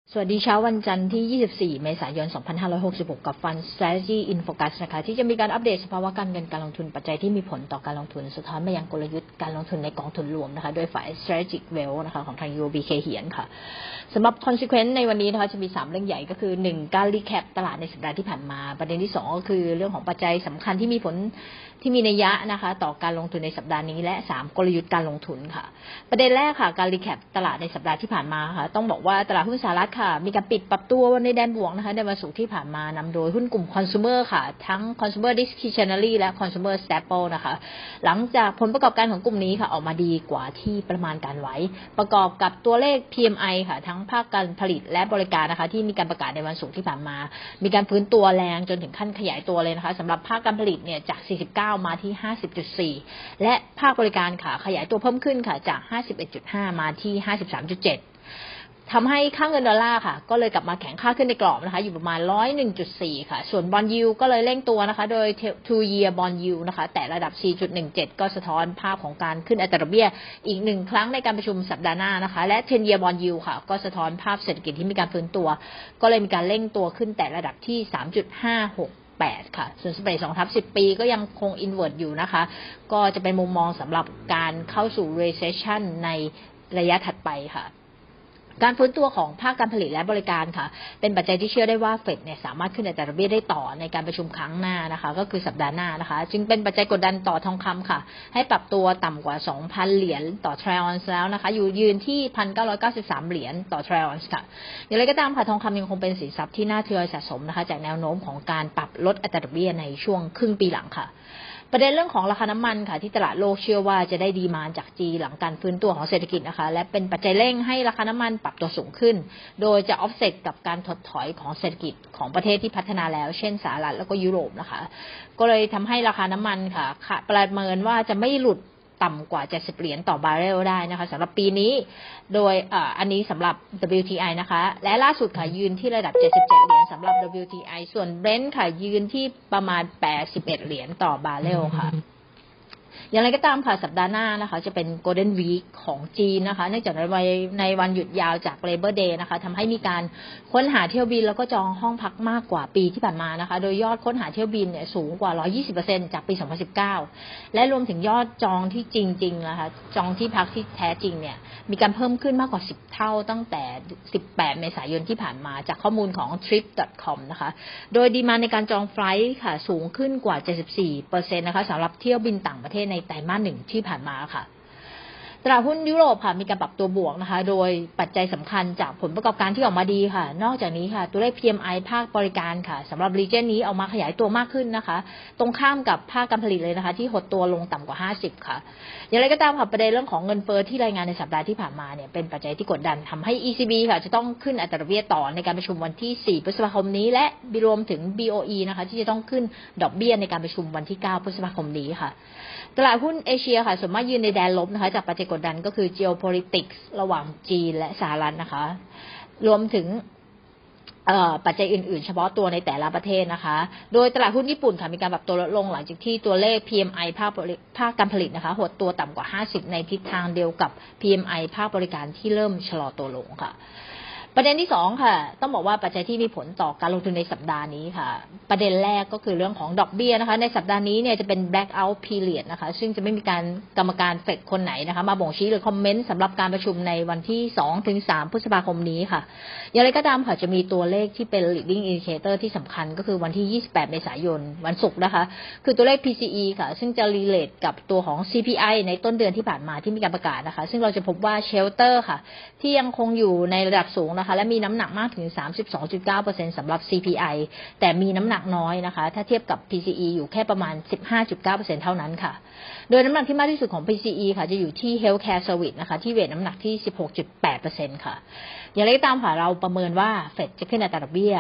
สวัสดีเช้าวันจันทร์ที่ 24 เมษายน 2566 กับ Fund Strategy in Focus นะคะที่จะมีการอัปเดตสภาวะการเงินการลงทุนปัจจัยที่มีผลต่อการลงทุนสะท้อนมายังกลยุทธ์การลงทุนในกองทุนรวมนะคะโดยฝ่าย Strategic Wealth นะคะของทาง UOB เคเหียนค่ะสำหรับ Consequence ในวันนี้นะคะจะมี3เรื่องใหญ่ก็คือ1การรีแคปตลาดในสัปดาห์ที่ผ่านมาประเด็นที่2ก็คือเรื่องของปัจจัยสำคัญที่มีผลที่มีนัยยะนะคะต่อการลงทุนในสัปดาห์นี้และ3กลยุทธ์การลงทุนค่ะประเด็นแรกค่ะการรีแคปตลาดในสัปดาห์ที่ผ่านมาค่ะต้องบอกว่าตลาดหุ้นสหรัฐค่ะมีการปิดปรับตัวในแดนบวกนะคะในวันศุกร์ที่ผ่านมานำโดยหุ้นกลุ่ม Consumer ค่ะทั้ง Consumer Discretionary และ Consumer Staple นะคะหลังจากผลประกอบการของกลุ่มนี้ค่ะออกมาดีกว่าที่ประมาณการไว้ประกอบกับตัวเลข PMI ค่ะทั้งภาคการผลิตและบริการนะคะที่มีการประกาศในวันศุกร์ที่ผ่านมามีการฟื้นตัวแรงจนถึงขั้นขยายตัวเลยนะคะสำหรับภาคการผลิตเนี่ยจาก49มาที่50.4 และภาคบริการค่ะขยายตัวเพิ่มขึ้นค่ะจาก51.5มาที่53.7ทำให้ค่าเงินดอลลาร์ค่ะก็เลยกลับมาแข็งค่าขึ้นในกรอบนะคะอยู่ประมาณ 101.4 ค่ะส่วนบอนด์ยิลด์ก็เลยเร่งตัวนะคะโดย 2 year bond yield นะคะแต่ระดับ 4.17 ก็สะท้อนภาพของการขึ้นอัตราดอกเบี้ยอีก1ครั้งในการประชุมสัปดาห์หน้านะคะและ 10 year bond yield ค่ะก็สะท้อนภาพเศรษฐกิจที่มีการฟื้นตัวก็เลยมีการเร่งตัวขึ้นแต่ระดับที่ 3.56ค่ะส่วนสเปรด2/10 ปีก็ยังคง invert อยู่นะคะก็จะเป็นมุมมองสำหรับการเข้าสู่ recession ในระยะถัดไปค่ะการฟื้นตัวของภาคการผลิตและบริการค่ะเป็นปัจจัยที่เชื่อได้ว่าเฟดเนี่ยสามารถขึ้นอัตราดอกเบี้ยได้ต่อในการประชุมครั้งหน้านะคะก็คือสัปดาห์หน้านะคะจึงเป็นปัจจัยกดดันต่อทองคำค่ะให้ปรับตัวต่ำกว่า 2,000 เหรียญต่อทรัลล์ออนซ์แล้วนะคะอยู่ยืนที่ 1,993 เหรียญต่อทรัลล์ออนซ์ค่ะอย่างไรก็ตามค่ะทองคำยังคงเป็นสินทรัพย์ที่น่าทยอยสะสมนะคะจากแนวโน้มของการปรับลดอัตราดอกเบี้ยในช่วงครึ่งปีหลังค่ะประเด็นเรื่องของราคาน้ำมันค่ะที่ตลาดโลกเชื่อว่าจะได้ดีมานด์จากจีนหลังการฟื้นตัวของเศรษฐกิจนะคะและเป็นปัจจัยเร่งให้ราคาน้ำมันปรับตัวสูงขึ้นโดยจะออฟเซตกับการถดถอยของเศรษฐกิจของประเทศที่พัฒนาแล้วเช่นสหรัฐแล้วก็ยุโรปนะคะก็เลยทำให้ราคาน้ำมันค่ะประเมินว่าจะไม่หลุดต่ำกว่า70เหรียญต่อบาร์เรลได้นะคะสำหรับปีนี้โดยอันนี้สำหรับ WTI นะคะและล่าสุดค่ะยืนที่ระดับ77เหรียญสำหรับ WTI ส่วน Brent ค่ะยืนที่ประมาณ81เหรียญต่อบาร์เรลค่ะอย่างไรก็ตามค่ะสัปดาห์หน้านะคะจะเป็น Golden Week ของจีนนะคะเนื่องจากในวันหยุดยาวจาก Labor Day นะคะทำให้มีการค้นหาเที่ยวบินแล้วก็จองห้องพักมากกว่าปีที่ผ่านมานะคะโดยยอดค้นหาเที่ยวบินเนี่ยสูงกว่า 120% จากปี 2019 และรวมถึงยอดจองที่จริงๆนะคะจองที่พักที่แท้จริงเนี่ยมีการเพิ่มขึ้นมากกว่า10เท่าตั้งแต่18เมษายนที่ผ่านมาจากข้อมูลของ trip.com นะคะโดยดีมานด์ในการจองไฟลท์ค่ะสูงขึ้นกว่า 74% นะคะสำหรับเที่ยวบินต่างประเทศในไตรมาส 1ที่ผ่านมาค่ะตลาดหุ้นยุโรปค่ะมีการปรับตัวบวกนะคะโดยปัจจัยสำคัญจากผลประกอบการที่ออกมาดีค่ะนอกจากนี้ค่ะตัวเลข PMI ภาคบริการค่ะสำหรับ region นี้ออกมาขยายตัวมากขึ้นนะคะตรงข้ามกับภาคการผลิตเลยนะคะที่หดตัวลงต่ำกว่า50ค่ะอย่างไรก็ตามค่ะประเด็นเรื่องของเงินเฟ้อที่รายงานในสัปดาห์ที่ผ่านมาเนี่ยเป็นปัจจัยที่กดดันทำให้ ECB ค่ะจะต้องขึ้นอัตราดอกเบี้ยต่อในการประชุมวันที่4พฤษภาคมนี้และรวมถึง BOE นะคะที่จะต้องขึ้นดอกเบี้ยในการประชุมวันที่9พฤษภาคมนี้ค่ะตลาดหุ้นเอเชียค่ะส่วนมากยืนในแดนลบนะคะจากปัจจัยกดดันก็คือ geopolitics ระหว่างจีนและสหรัฐนะคะรวมถึงปัจจัยอื่นๆเฉพาะตัวในแต่ละประเทศนะคะโดยตลาดหุ้นญี่ปุ่นค่ะมีการปรับตัวลดลงหลังจากที่ตัวเลข PMI ภาคการผลิตนะคะหดตัวต่ำกว่า50ในทิศทางเดียวกับ PMI ภาคบริการที่เริ่มชะลอตัวลงค่ะประเด็นที่2ค่ะต้องบอกว่าปัจจัยที่มีผลต่อการลงทุนในสัปดาห์นี้ค่ะประเด็นแรกก็คือเรื่องของดอกเบี้ยนะคะในสัปดาห์นี้เนี่ยจะเป็น blackout period นะคะซึ่งจะไม่มีการกรรมการเฟดคนไหนนะคะมาบ่งชี้หรือคอมเมนต์สำหรับการประชุมในวันที่ 2-3 พฤษภาคมนี้ค่ะอย่างไรก็ตามค่ะจะมีตัวเลขที่เป็น leading indicator ที่สำคัญก็คือวันที่28เมษายนวันศุกร์นะคะคือตัวเลข PCE ค่ะซึ่งจะ relate กับตัวของ CPI ในต้นเดือนที่ผ่านมาที่มีการประกาศนะคะซึ่งเราจะพบว่า shelter ค่ะที่ยังคงอยู่ในระดับสูงนะคะและมีน้ำหนักมากถึง 32.9% สำหรับ CPI แต่มีน้ำหนักน้อยนะคะถ้าเทียบกับ PCE อยู่แค่ประมาณ 15.9% เท่านั้นค่ะโดยน้ำหนักที่มากที่สุดของ PCE ค่ะจะอยู่ที่ Healthcare Service นะคะที่เวทน้ำหนักที่ 16.8% ค่ะอย่างไรก็ตามค่ะเราประเมินว่าเฟดจะขึ้นอัตราดอกเบี้ย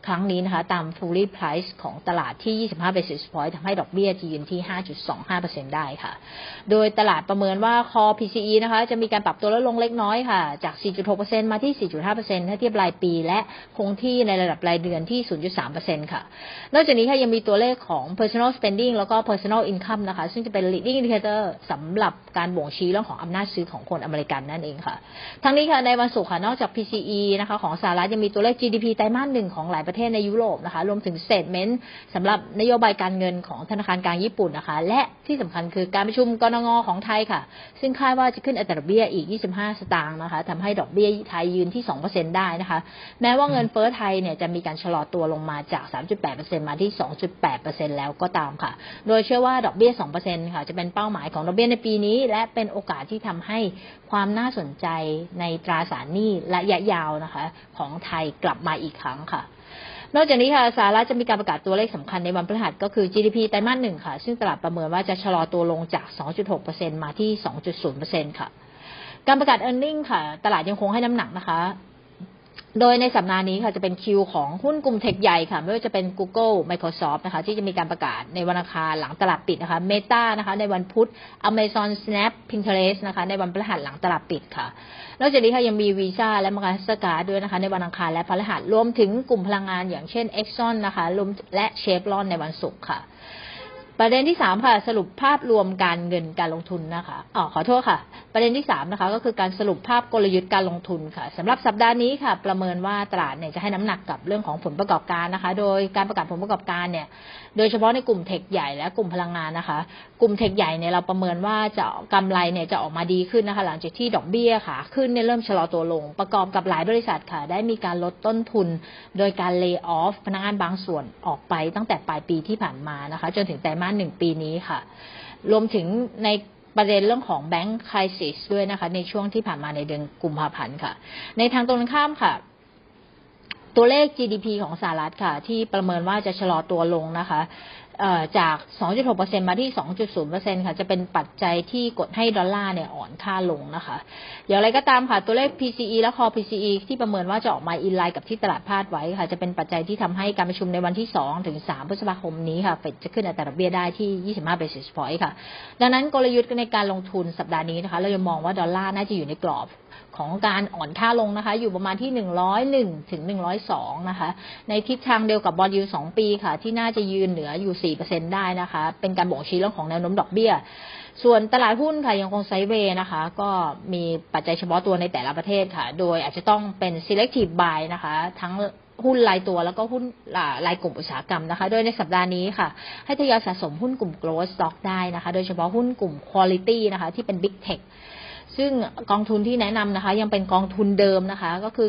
ครั้งนี้นะคะตาม fully price ของตลาดที่25 basis point ทำให้ดอกเบี้ยจะยืนที่ 5.25% ได้ค่ะโดยตลาดประเมินว่า core PCE นะคะจะมีการปรับตัวลดลงเล็กน้อยค่ะจาก 4.6% มาที่ 4.5% ถ้าเทียบรายปีและคงที่ในระดับรายเดือนที่ 0.3% ค่ะนอกจากนี้ค่ะยังมีตัวเลขของ personal spending แล้วก็ personal income นะคะซึ่งจะเป็น leading indicator สำหรับการบ่งชี้เรื่องของอำนาจซื้อของคนอเมริกันนั่นเองค่ะทั้งนี้ค่ะในวันศุกร์ค่ะนอกจาก PCE นะคะของสหรัฐยังมีตัวเลข GDP ไตรมาส 1ของหลายประเทศในยุโรปนะคะรวมถึง statement สำหรับนโยบายการเงินของธนาคารกลางญี่ปุ่นนะคะและที่สำคัญคือการประชุมกนง.ของไทยค่ะซึ่งคาดว่าจะขึ้นอัตราดอกเบี้ยอีก25 สตางค์นะคะทำให้ดอกเบี้ยไทยยืนที่ 2% ได้นะคะแม้ว่าเงินเฟ้อไทยเนี่ยจะมีการชะลอตัวลงมาจาก 3.8% มาที่ 2.8% แล้วก็ตามค่ะโดยเชื่อว่าดอกเบี้ย 2% ค่ะจะเป็นเป้าหมายของดอกเบี้ยในปีนี้และเป็นโอกาสที่ทำให้ความน่าสนใจในตราสารหนี้ระยะยาวนะคะของไทยกลับมาอีกครั้งค่ะนอกจากนี้ค่ะสหรัฐจะมีการประกาศตัวเลขสำคัญในวันพฤหัสก็คือ GDP ไตรมาส 1ค่ะซึ่งตลาดประเมินว่าจะชะลอตัวลงจาก 2.6% มาที่ 2.0% ค่ะการประกาศ earning ค่ะตลาดยังคงให้น้ำหนักนะคะโดยในสัปดาห์นี้ค่ะจะเป็นคิวของหุ้นกลุ่มเทคใหญ่ค่ะไม่ว่าจะเป็น Google Microsoft นะคะที่จะมีการประกาศในวันอังคารหลังตลาดปิดนะคะ Meta นะคะในวันพุธ Amazon Snap Pinterest นะคะในวันพฤหัสหลังตลาดปิดค่ะนอกจากนี้ค่ะยังมี Visa และ Mastercard ด้วยนะคะในวันอังคารและพฤหัสรวมถึงกลุ่มพลังงานอย่างเช่น Exxon นะคะและ Chevron ในวันศุกร์ค่ะประเด็นที่3ค่ะสรุปภาพรวมการเงินการลงทุนนะคะขอโทษค่ะประเด็นที่3นะคะก็คือการสรุปภาพกลยุทธ์การลงทุนค่ะสำหรับสัปดาห์นี้ค่ะประเมินว่าตลาดเนี่ยจะให้น้ำหนักกับเรื่องของผลประกอบการนะคะโดยการประกาศผลประกอบการเนี่ยโดยเฉพาะในกลุ่มเทคใหญ่และกลุ่มพลังงานนะคะกลุ่มเทคใหญ่เนี่ยเราประเมินว่าจะกำไรเนี่ยจะออกมาดีขึ้นนะคะหลังจากที่ดอกเบี้ยค่ะขึ้นเนี่ยเริ่มชะลอตัวลงประกอบกับหลายบริษัทค่ะได้มีการลดต้นทุนโดยการ lay off พนักงานบางส่วนออกไปตั้งแต่ปลายปีที่ผ่านมานะคะจนถึงไตรมาส 1ปีนี้ค่ะรวมถึงในประเด็นเรื่องของ Bank Crisis ด้วยนะคะในช่วงที่ผ่านมาในเดือนกุมภาพันธ์ค่ะในทางตรงกันข้ามค่ะตัวเลข GDP ของสหรัฐค่ะที่ประเมินว่าจะชะลอตัวลงนะคะจาก 2.6% มาที่ 2.0% ค่ะจะเป็นปัจจัยที่กดให้ดอลลาร์เนี่ยอ่อนค่าลงนะคะอย่างไรก็ตามค่ะตัวเลข PCE และ Core PCE ที่ประเมินว่าจะออกมาอินไลน์กับที่ตลาดคาดไว้ค่ะจะเป็นปัจจัยที่ทำให้การประชุมในวันที่2ถึง3พฤษภาคมนี้ค่ะเฟดจะขึ้นอัตราดอกเบี้ยได้ที่25 basis point ค่ะดังนั้นกลยุทธ์ในการลงทุนสัปดาห์นี้นะคะเราจะมองว่าดอลลาร์น่าจะอยู่ในกรอบของการอ่อนค่าลงนะคะอยู่ประมาณที่101ถึง102นะคะในทิศทางเดียวกับบอนด์ยิลด์2ปีค่ะที่น่าจะยืนเหนืออยู่ 4% ได้นะคะเป็นการบ่งชี้เรื่องของแนวโน้มดอกเบี้ยส่วนตลาดหุ้นค่ะยังคงไซด์เวย์นะคะก็มีปัจจัยเฉพาะตัวในแต่ละประเทศค่ะโดยอาจจะต้องเป็น selective buy นะคะทั้งหุ้นรายตัวแล้วก็หุ้นรายกลุ่มอุตสาหกรรมนะคะโดยในสัปดาห์นี้ค่ะให้ทยอยสะสมหุ้นกลุ่ม growth stock ได้นะคะโดยเฉพาะหุ้นกลุ่ม quality นะคะที่เป็น big techซึ่งกองทุนที่แนะนำนะคะยังเป็นกองทุนเดิมนะคะก็คือ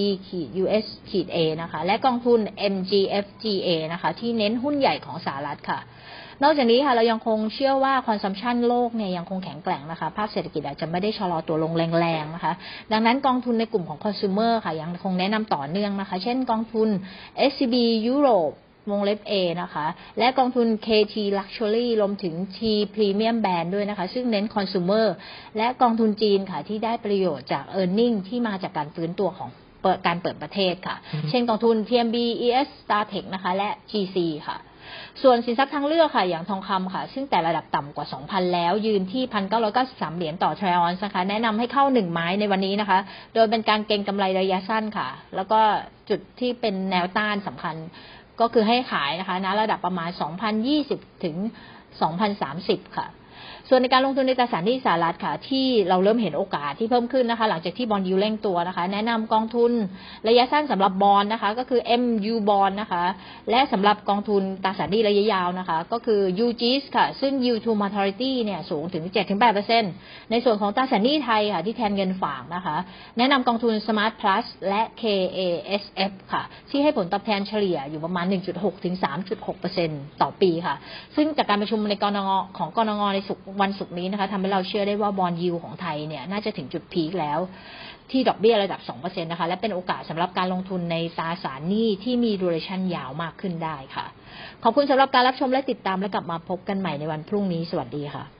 KT-US-A นะคะและกองทุน MGFGA นะคะที่เน้นหุ้นใหญ่ของสหรัฐค่ะนอกจากนี้ค่ะเรายังคงเชื่อว่าคอนซัมชันโลกเนี่ยยังคงแข็งแกร่งนะคะภาพเศรษฐกิจอาจจะไม่ได้ชะลอตัวลงแรงๆนะคะดังนั้นกองทุนในกลุ่มของ consumer ค่ะยังคงแนะนำต่อเนื่องนะคะเช่นกองทุน SCB Europeวงเล็บ A นะคะและกองทุน KT Luxury รวมถึง T Premium Band ด้วยนะคะซึ่งเน้น consumer และกองทุนจีนค่ะที่ได้ประโยชน์จาก earning ที่มาจากการฟื้นตัวของการเปิดประเทศค่ะเช่นกองทุน TMB ES Startech นะคะและ GC ค่ะส่วนสินทรัพย์ทางเลือกค่ะอย่างทองคำค่ะซึ่งแต่ระดับต่ำกว่า 2,000 แล้วยืนที่ 1,993 เหรียญต่อทรัลออนซ์นะคะแนะนำให้เข้า1ไม้ในวันนี้นะคะโดยเป็นการเก็งกำไรระยะสั้นค่ะแล้วก็จุดที่เป็นแนวต้านสำคัญก็คือให้ขายนะคะณระดับประมาณ 2,020 ถึง 2,030 ค่ะส่วนในการลงทุนในตราสารหนี้สหรัฐค่ะที่เราเริ่มเห็นโอกาสที่เพิ่มขึ้นนะคะหลังจากที่บอนด์ยิลด์เร่งตัวนะคะแนะนำกองทุนระยะสั้นสำหรับบอนด์นะคะก็คือ MU Bond นะคะและสำหรับกองทุนตราสารหนี้ระยะยาวนะคะก็คือ UGS ค่ะซึ่ง Yield to Maturity เนี่ยสูงถึง 7-8% ในส่วนของตราสารหนี้ไทยค่ะที่แทนเงินฝากนะคะแนะนำกองทุน Smart Plus และ KASF ค่ะที่ให้ผลตอบแทนเฉลี่ยอยู่ประมาณ 1.6 ถึง 3.6% ต่อปีค่ะซึ่งจากการประชุมในกนงของกนงในวันศุกร์นี้นะคะทำให้เราเชื่อได้ว่าบอนด์ยิลด์ของไทยเนี่ยน่าจะถึงจุดพีคแล้วที่ดอกเบี้ยระดับ 2% นะคะและเป็นโอกาสสำหรับการลงทุนในตราสารหนี้ที่มี duration ยาวมากขึ้นได้ค่ะขอบคุณสำหรับการรับชมและติดตามและกลับมาพบกันใหม่ในวันพรุ่งนี้สวัสดีค่ะ